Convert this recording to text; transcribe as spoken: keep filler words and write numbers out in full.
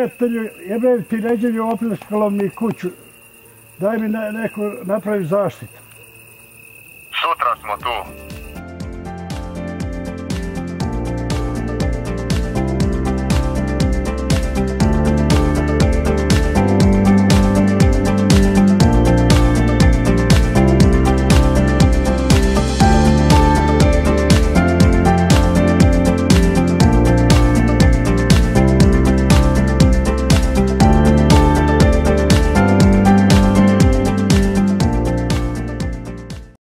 prijatelju, jebe ti neđelju opljačkalo mi kuću. Daj mi neko napravi zaštitu. Sutra smo tu.